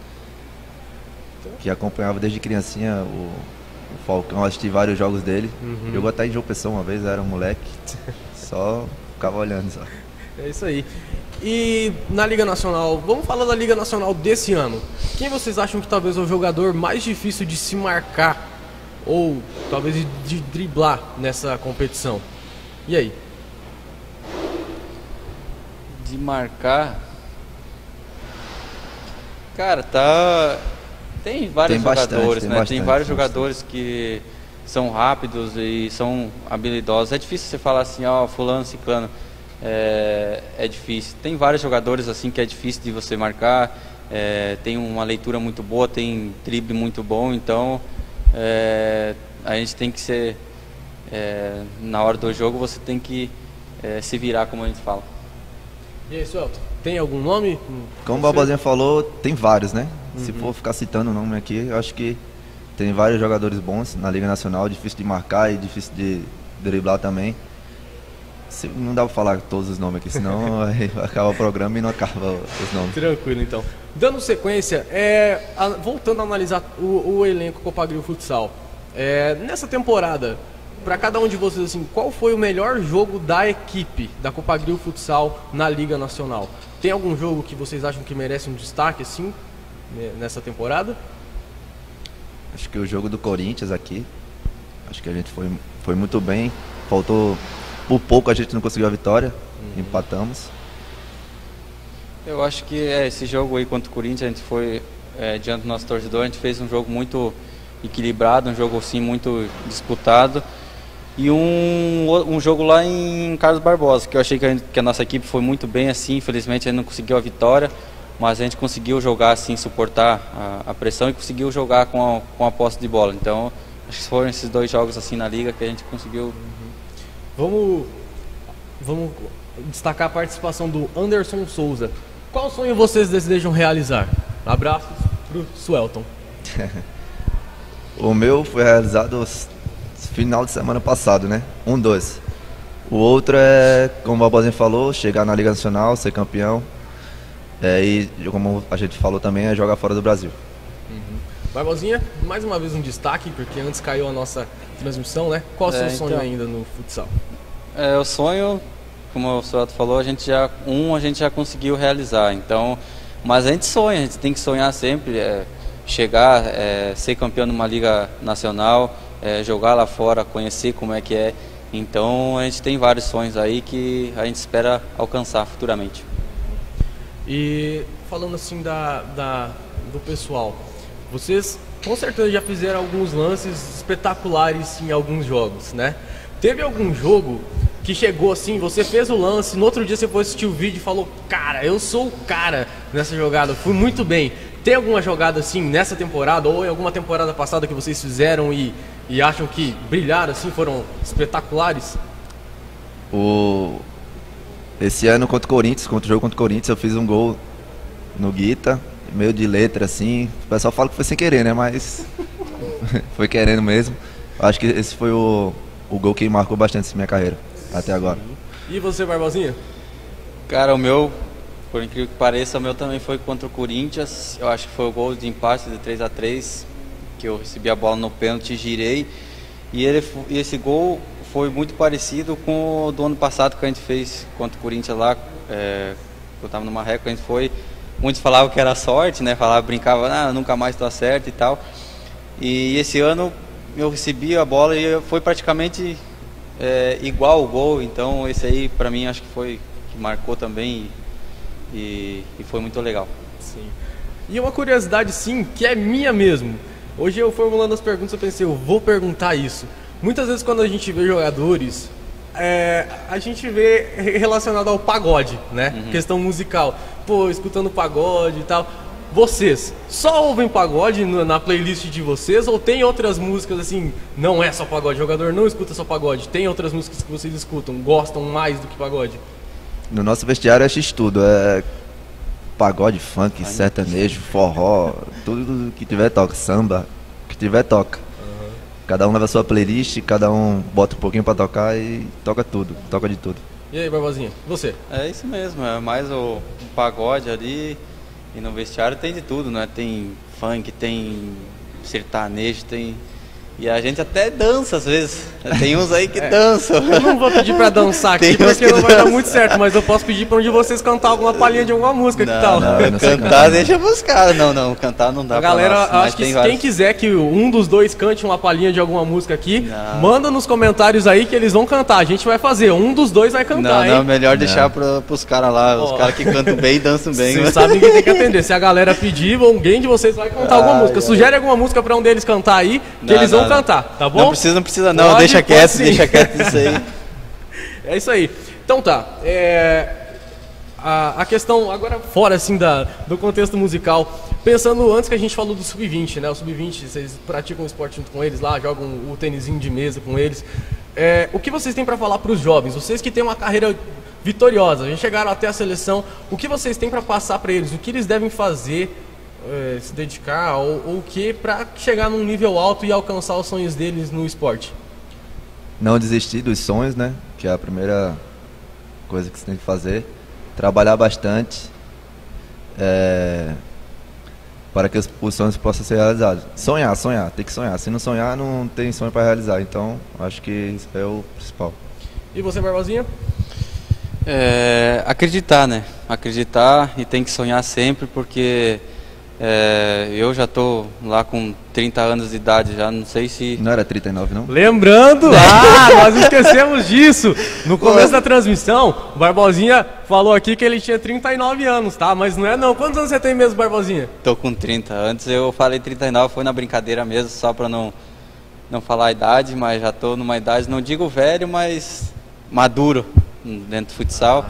que acompanhava desde criancinha o, o Falcão, assisti vários jogos dele. Uhum. Jogou até em João Pessoa uma vez, era um moleque, só ficava olhando só. É isso aí. E na Liga Nacional, vamos falar da Liga Nacional desse ano. Quem vocês acham que talvez é o jogador mais difícil de se marcar ou talvez de, de driblar nessa competição? E aí? De marcar... Cara, tá... Tem vários Tem bastante, jogadores, tem né? bastante, tem vários bastante. jogadores que são rápidos e são habilidosos. É difícil você falar assim, ó, fulano, ciclano. É, é difícil. Tem vários jogadores assim que é difícil de você marcar. É, tem uma leitura muito boa, tem drible muito bom, então é, a gente tem que ser é, na hora do jogo você tem que é, se virar, como a gente fala. E aí, Suelton, tem algum nome? Como o Babozinho falou, tem vários, né? Uhum. Se for ficar citando o nome aqui, eu acho que tem vários jogadores bons na Liga Nacional, difícil de marcar e difícil de driblar também. Se, não dá pra falar todos os nomes aqui, senão aí acaba o programa e não acaba os nomes. Tranquilo, então. Dando sequência, é, a, voltando a analisar o, o elenco Copagril Futsal, é, nessa temporada, para cada um de vocês, assim, qual foi o melhor jogo da equipe da Copagril Futsal na Liga Nacional? Tem algum jogo que vocês acham que merece um destaque, assim, nessa temporada? Acho que o jogo do Corinthians aqui, acho que a gente foi, foi muito bem, faltou... Por pouco a gente não conseguiu a vitória, uhum. Empatamos. Eu acho que é, esse jogo aí contra o Corinthians, a gente foi é, diante do nosso torcedor, a gente fez um jogo muito equilibrado, um jogo assim muito disputado. E um, um jogo lá em Carlos Barbosa, que eu achei que a, gente, que a nossa equipe foi muito bem assim, infelizmente a gente não conseguiu a vitória, mas a gente conseguiu jogar assim, suportar a, a pressão e conseguiu jogar com a, com a posse de bola. Então, acho que foram esses dois jogos assim na liga que a gente conseguiu. Vamos, vamos destacar a participação do Anderson Souza. Qual sonho vocês desejam realizar? Abraços pro Suelton. O meu foi realizado no final de semana passado, né? Um, dois. O outro é, como o Babozinho falou, chegar na Liga Nacional, ser campeão. É, e como a gente falou também, é jogar fora do Brasil. Uhum. Barbosinha, mais uma vez um destaque, porque antes caiu a nossa transmissão, né? Qual é o seu É, sonho então, ainda no futsal? É, o sonho, como o Suelton falou, a gente já, um a gente já conseguiu realizar. Então, mas a gente sonha, a gente tem que sonhar sempre, é, chegar, é, ser campeão numa liga nacional, é, jogar lá fora, conhecer como é que é. Então, a gente tem vários sonhos aí que a gente espera alcançar futuramente. E falando assim da, da, do pessoal, vocês com certeza já fizeram alguns lances espetaculares em alguns jogos, né? Teve algum jogo que chegou assim, você fez o lance, no outro dia você foi assistir o vídeo e falou: cara, eu sou o cara nessa jogada, fui muito bem. Tem alguma jogada assim nessa temporada ou em alguma temporada passada que vocês fizeram e, e acham que brilharam assim, foram espetaculares? O... Esse ano contra o Corinthians, contra o jogo contra o Corinthians, eu fiz um gol no Guita, meio de letra assim. O pessoal fala que foi sem querer, né? Mas foi querendo mesmo. Acho que esse foi o, o gol que marcou bastante essa minha carreira. até agora. E você, Barbosinha? Cara, o meu, por incrível que pareça, o meu também foi contra o Corinthians. Eu acho que foi o gol de empate de três a três, que eu recebi a bola no pênalti, girei. E, ele, e esse gol foi muito parecido com o do ano passado que a gente fez contra o Corinthians lá. É, eu estava no Marreco, a gente foi. Muitos falavam que era sorte, né? Falavam, brincavam, ah, nunca mais estou certo e tal. E esse ano eu recebi a bola e foi praticamente é, igual o gol. Então esse aí para mim acho que foi que marcou também e, e foi muito legal. Sim. E uma curiosidade sim, que é minha mesmo. Hoje eu formulando as perguntas eu pensei, eu vou perguntar isso. Muitas vezes quando a gente vê jogadores, é, a gente vê relacionado ao pagode, né? Uhum. Questão musical. Pô, escutando pagode e tal. Vocês só ouvem pagode na playlist de vocês ou tem outras músicas assim, não é só pagode, o jogador não escuta só pagode, tem outras músicas que vocês escutam, gostam mais do que pagode? No nosso vestiário é x-tudo, é pagode, funk, sertanejo, forró, tudo que tiver toca, samba, que tiver toca. Uhum. Cada um leva a sua playlist, cada um bota um pouquinho pra tocar e toca tudo, toca de tudo. E aí, Barbosinha, você? É isso mesmo, é mais o, o pagode ali. E no vestiário tem de tudo, né? Tem funk, tem sertanejo, tem... E a gente até dança às vezes. Tem uns aí que é. dançam. Eu não vou pedir pra dançar aqui, porque não vai dar muito certo, mas eu posso pedir pra um de vocês cantar alguma palhinha de alguma música, não, que tal? Não, não cantar cantar deixa pros caras. Não, não, cantar não dá a pra galera, nós. acho que quem vários... quiser que um dos dois cante uma palhinha de alguma música aqui, não. manda nos comentários aí que eles vão cantar. A gente vai fazer, um dos dois vai cantar, não, hein? Não, melhor deixar pra, pros caras lá, oh. os caras que cantam bem e dançam bem. Vocês sabem que tem que atender. Se a galera pedir, alguém de vocês vai cantar ah, alguma música. É. Sugere alguma música pra um deles cantar aí, que não, eles vão não, cantar, tá bom? Não precisa, não precisa não, pode, deixa quieto, sim. deixa quieto isso aí. É isso aí. Então tá, é, a, a questão, agora fora assim da, do contexto musical, pensando antes que a gente falou do sub vinte, né? O sub vinte, vocês praticam esporte junto com eles lá, jogam o tênisinho de mesa com eles. É, o que vocês têm para falar para os jovens? Vocês que têm uma carreira vitoriosa, já chegaram até a seleção, o que vocês têm para passar para eles? O que eles devem fazer, é, se dedicar ou, ou o que para chegar num nível alto e alcançar os sonhos deles no esporte? Não desistir dos sonhos, né? Que é a primeira coisa que você tem que fazer. Trabalhar bastante é, para que os, os sonhos possam ser realizados. Sonhar, sonhar, tem que sonhar. Se não sonhar, não tem sonho para realizar. Então, acho que isso é o principal. E você, Barbosinha? É, acreditar, né? Acreditar e tem que sonhar sempre, porque é, eu já tô lá com trinta anos de idade, já não sei se... Não era trinta e nove, não? Lembrando, ah, nós esquecemos disso. No começo da transmissão, o Barbosinha falou aqui que ele tinha trinta e nove anos, tá? Mas não é não. Quantos anos você tem mesmo, Barbosinha? Tô com trinta. Antes eu falei trinta e nove, foi na brincadeira mesmo, só pra não, não falar a idade, mas já tô numa idade, não digo velho, mas maduro dentro do futsal.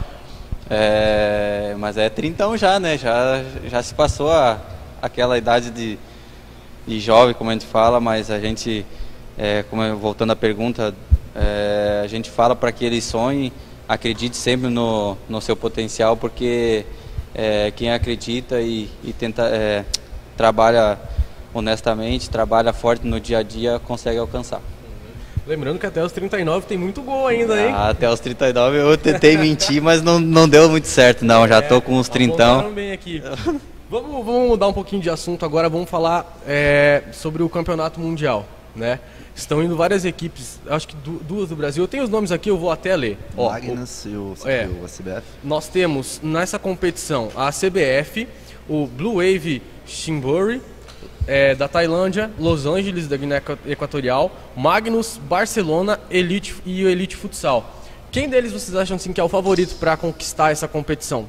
É, mas é trintão já, né? Já, já se passou a, aquela idade de, de jovem, como a gente fala, mas a gente, é, como eu, voltando à pergunta, é, a gente fala para que eles sonhem, acredite sempre no, no seu potencial, porque é, quem acredita e, e tenta, é, trabalha honestamente, trabalha forte no dia a dia, consegue alcançar. Lembrando que até os trinta e nove tem muito gol ainda, hein? Ah, até os trinta e nove eu tentei mentir, mas não, não deu muito certo, não. Já tô com uns trintão. Bem aqui. Vamos, vamos mudar um pouquinho de assunto agora, vamos falar é, sobre o Campeonato Mundial, né? Estão indo várias equipes, acho que duas do Brasil. Eu tenho os nomes aqui, eu vou até ler. Ó, Magnus o, e o, é, o C B F. Nós temos nessa competição a C B F, o Blue Wave Chonburi, É, da Tailândia, Los Angeles, da Guiné Equatorial, Magnus, Barcelona, Elite e o Elite Futsal. Quem deles vocês acham assim, que é o favorito para conquistar essa competição?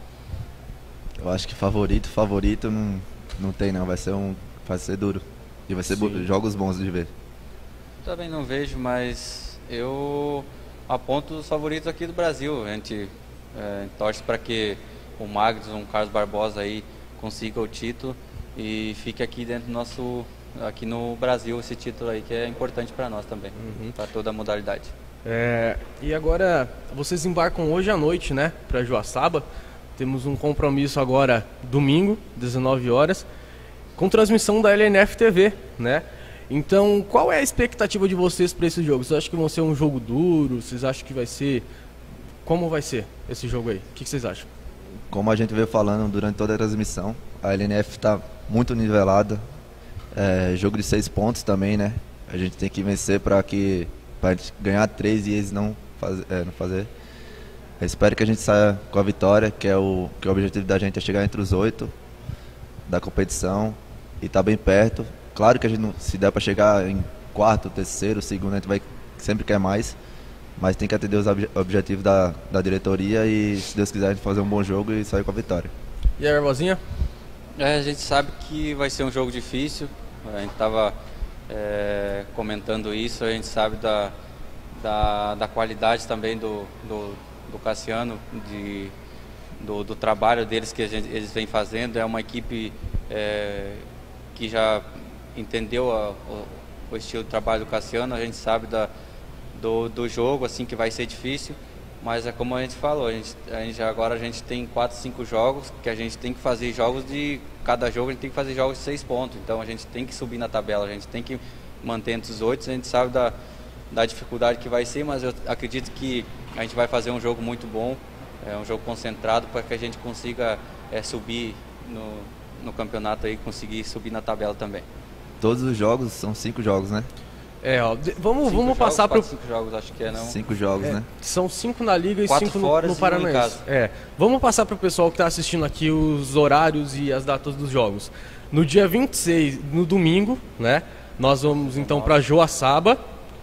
Eu acho que favorito, favorito não, não tem não, vai ser, um, vai ser duro. E vai ser Sim. jogos bons de ver. Também não vejo, mas eu aponto os favoritos aqui do Brasil. A gente é, torce para que o Magnus, o Carlos Barbosa aí consiga o título e fique aqui dentro do nosso, aqui no Brasil, esse título aí que é importante para nós também, uhum. para toda a modalidade. É, e agora vocês embarcam hoje à noite, né, para Joaçaba. Temos um compromisso agora domingo, dezenove horas, com transmissão da L N F T V, né? Então, qual é a expectativa de vocês para esse jogo? Vocês acham que vão ser um jogo duro? Vocês acham que vai ser... Como vai ser esse jogo aí? O que vocês acham? Como a gente veio falando durante toda a transmissão, a L N F está muito nivelada. É, jogo de seis pontos também, né? A gente tem que vencer para que pra gente ganhar três e eles não, faz, é, não fazer. Eu espero que a gente saia com a vitória, que é o, que o objetivo da gente é chegar entre os oito da competição e tá bem perto. Claro que a gente não, se der para chegar em quarto, terceiro, segundo, a gente vai sempre quer mais. Mas tem que atender os ob objetivos da, da diretoria e, se Deus quiser, a gente fazer um bom jogo e sair com a vitória. E aí, Barbosinha? É, a gente sabe que vai ser um jogo difícil. A gente estava é, comentando isso, a gente sabe da, da, da qualidade também do, do, do Cassiano, de, do, do trabalho deles que a gente, eles vêm fazendo. É uma equipe é, que já entendeu a, o, o estilo de trabalho do Cassiano, a gente sabe da Do, do jogo, assim, que vai ser difícil, mas é como a gente falou, a gente, a gente, agora a gente tem quatro, cinco jogos, que a gente tem que fazer jogos de, cada jogo a gente tem que fazer jogos de seis pontos, então a gente tem que subir na tabela, a gente tem que manter entre os oito, a gente sabe da, da dificuldade que vai ser, mas eu acredito que a gente vai fazer um jogo muito bom, é um jogo concentrado para que a gente consiga é, subir no, no campeonato aí, conseguir subir na tabela também. Todos os jogos são cinco jogos, né? É, ó, de, vamos, cinco vamos jogos, passar para cinco jogos, acho que é, não? Cinco jogos, é, né? São cinco na Liga e Quatro cinco no, fora no e um em Paranaense. casa. É, vamos passar para o pessoal que está assistindo aqui os horários e as datas dos jogos. No dia vinte e seis, no domingo, né? Nós vamos então para Joaçaba,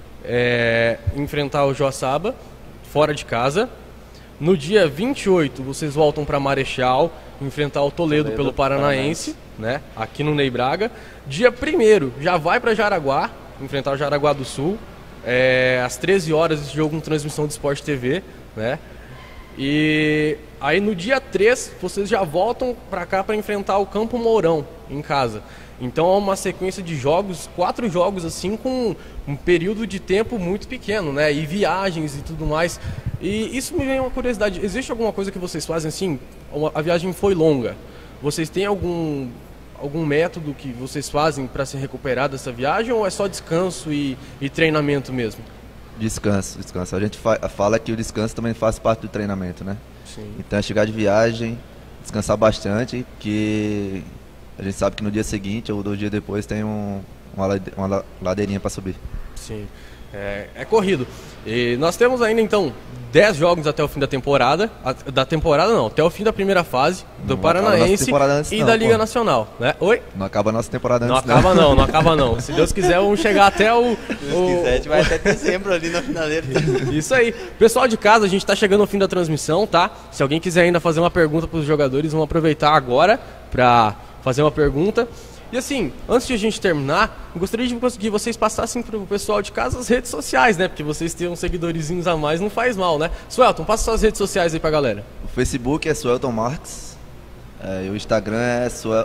é, enfrentar o Joaçaba, fora de casa. No dia vinte e oito, vocês voltam para Marechal, enfrentar o Toledo, Toledo pelo Paranaense, né? Aqui no Ney Braga. Dia primeiro, já vai para Jaraguá, enfrentar o Jaraguá do Sul, é, às treze horas, esse jogo com transmissão de Sport T V, né? E aí no dia três, vocês já voltam para cá para enfrentar o Campo Mourão, em casa. Então é uma sequência de jogos, quatro jogos assim, com um período de tempo muito pequeno, né? E viagens e tudo mais. E isso me vem uma curiosidade, existe alguma coisa que vocês fazem assim, a viagem foi longa, vocês têm algum... algum método que vocês fazem para se recuperar dessa viagem ou é só descanso e, e treinamento mesmo? Descanso, descanso. A gente fa fala que o descanso também faz parte do treinamento, né? Sim. Então é chegar de viagem, descansar bastante, que a gente sabe que no dia seguinte ou dois dias depois tem um, uma, lade uma ladeirinha para subir. Sim, é, é corrido. E nós temos ainda então dez jogos até o fim da temporada, a, da temporada não, até o fim da primeira fase do Não Paranaense antes, e não, da Liga pô. Nacional, né? Oi? Não acaba a nossa temporada Não antes, acaba não, não acaba não. Se Deus quiser, vamos chegar até o... Se Deus quiser, a gente vai até dezembro ali na finaleira. Isso aí. Pessoal de casa, a gente está chegando ao fim da transmissão, tá? Se alguém quiser ainda fazer uma pergunta para os jogadores, vamos aproveitar agora para fazer uma pergunta. E assim, antes de a gente terminar, eu gostaria de que vocês passassem para o pessoal de casa as redes sociais, né? Porque vocês terem uns seguidorzinhos a mais não faz mal, né? Suelton, passa suas redes sociais aí pra galera. O Facebook é Suelton Marques, é, e o Instagram é, Suel,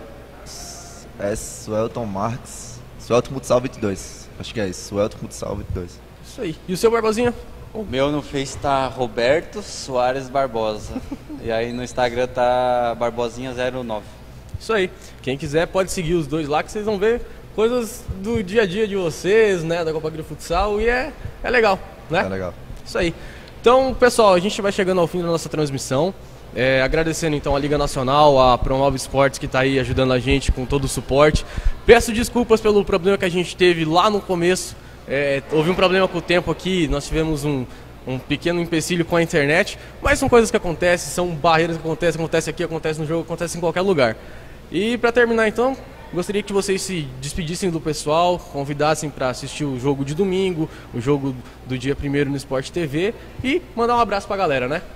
é Suelton Marques, Suelton Futsal vinte e dois. Acho que é isso, Suelton Futsal vinte e dois. Isso aí. E o seu, Barbosinha? O meu no Face tá Roberto Soares Barbosa. E aí no Instagram tá Barbosinha zero nove. Isso aí. Quem quiser pode seguir os dois lá, que vocês vão ver coisas do dia a dia de vocês, né? Da Copa Grio Futsal, e é, é legal, né? É legal. Isso aí. Então, pessoal, a gente vai chegando ao fim da nossa transmissão. É, agradecendo então a Liga Nacional, a Promove Esportes, que está aí ajudando a gente com todo o suporte. Peço desculpas pelo problema que a gente teve lá no começo. É, houve um problema com o tempo aqui, nós tivemos um, um pequeno empecilho com a internet, mas são coisas que acontecem, são barreiras que acontecem, acontece aqui, acontece no jogo, acontece em qualquer lugar. E para terminar então, gostaria que vocês se despedissem do pessoal, convidassem para assistir o jogo de domingo, o jogo do dia primeiro no Sport T V e mandar um abraço para a galera, né?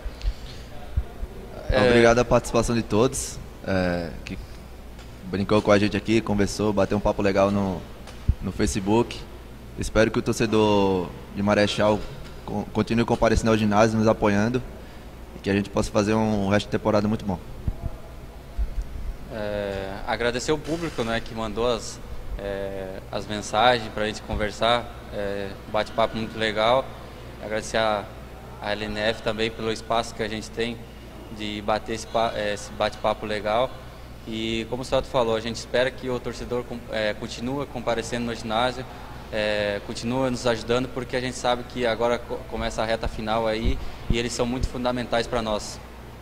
É... Obrigado a participação de todos, é, que brincou com a gente aqui, conversou, bateu um papo legal no, no Facebook. Espero que o torcedor de Marechal continue comparecendo ao ginásio, nos apoiando e que a gente possa fazer um resto de temporada muito bom. É, agradecer o público, né, que mandou as, é, as mensagens para a gente conversar, é, bate-papo muito legal. Agradecer a, a L N F também pelo espaço que a gente tem de bater esse, esse bate-papo legal. E como o Celto falou, a gente espera que o torcedor é, continue comparecendo no ginásio, é, continue nos ajudando, porque a gente sabe que agora começa a reta final aí e eles são muito fundamentais para nós.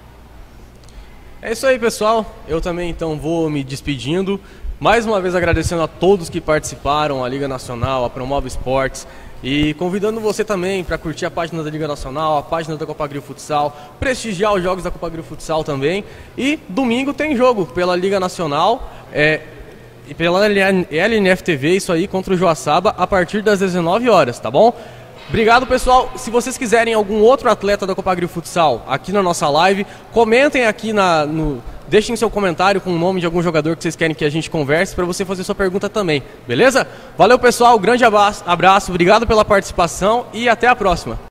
É isso aí, pessoal. Eu também então vou me despedindo. Mais uma vez agradecendo a todos que participaram, a Liga Nacional, a Promove Esportes, e convidando você também para curtir a página da Liga Nacional, a página da Copagril Futsal, prestigiar os jogos da Copagril Futsal também. E domingo tem jogo pela Liga Nacional é, e pela L N F T V, isso aí, contra o Joaçaba, a partir das dezenove horas, tá bom? Obrigado, pessoal. Se vocês quiserem algum outro atleta da Copagril Futsal aqui na nossa live, comentem aqui na... no Deixem seu comentário com o nome de algum jogador que vocês querem que a gente converse para você fazer sua pergunta também, beleza? Valeu, pessoal, grande abraço, obrigado pela participação e até a próxima.